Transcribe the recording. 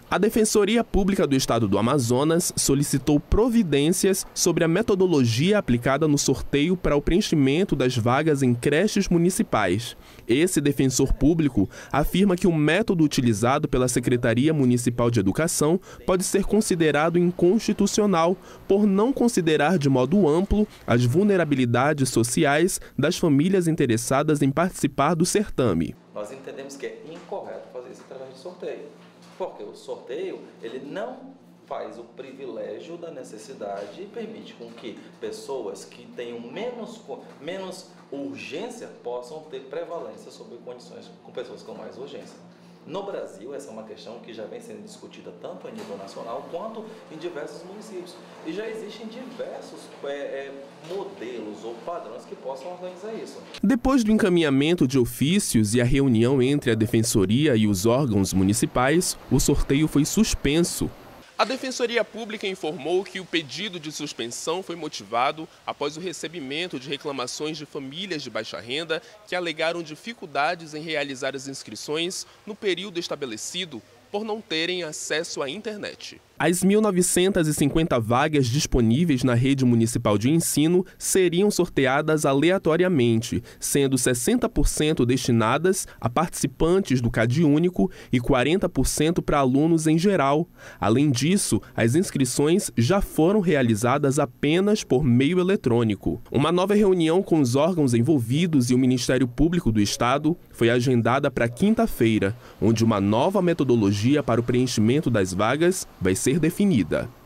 A Defensoria Pública do Estado do Amazonas solicitou providências sobre a metodologia aplicada no sorteio para o preenchimento das vagas em creches municipais. Esse defensor público afirma que o método utilizado pela Secretaria Municipal de Educação pode ser considerado inconstitucional por não considerar de modo amplo as vulnerabilidades sociais das famílias interessadas em participar do certame. Nós entendemos que é incorreto fazer isso através de sorteio. Porque o sorteio, ele não faz o privilégio da necessidade e permite com que pessoas que tenham menos urgência possam ter prevalência sobre condições com pessoas com mais urgência. No Brasil, essa é uma questão que já vem sendo discutida tanto a nível nacional quanto em diversos municípios. E já existem diversos modelos ou padrões que possam organizar isso. Depois do encaminhamento de ofícios e a reunião entre a Defensoria e os órgãos municipais, o sorteio foi suspenso. A Defensoria Pública informou que o pedido de suspensão foi motivado após o recebimento de reclamações de famílias de baixa renda que alegaram dificuldades em realizar as inscrições no período estabelecido por não terem acesso à internet. As 1.950 vagas disponíveis na rede municipal de ensino seriam sorteadas aleatoriamente, sendo 60% destinadas a participantes do CadÚnico e 40% para alunos em geral. Além disso, as inscrições já foram realizadas apenas por meio eletrônico. Uma nova reunião com os órgãos envolvidos e o Ministério Público do Estado foi agendada para quinta-feira, onde uma nova metodologia para o preenchimento das vagas vai ser definida.